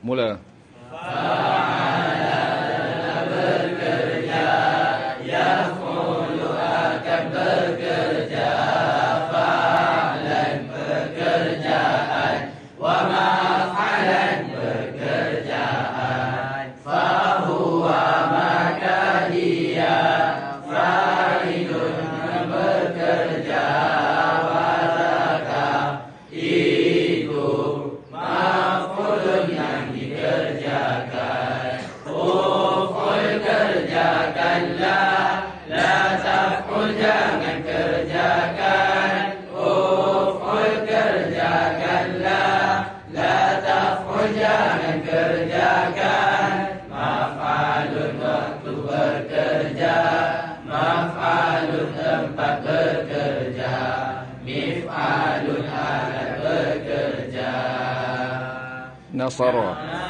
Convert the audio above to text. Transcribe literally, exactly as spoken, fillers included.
Mula. Bekerja, yaf'ulu akan bekerja, fa'lan pekerjaan, wa maf'alan pekerjaan, fahuwa maka dia fa'ilun bekerja, wa zaka itu maf'ulun yang dikerjakan. Uf'ul kerjakanlah, la taf'ul jangan kerjakan. Uf'ul kerjakanlah, la taf'ul jangan kerjakan. Maf'alun waktu bekerja, maf'alun tempat bekerja, mif'alun alat bekerja. Nasara.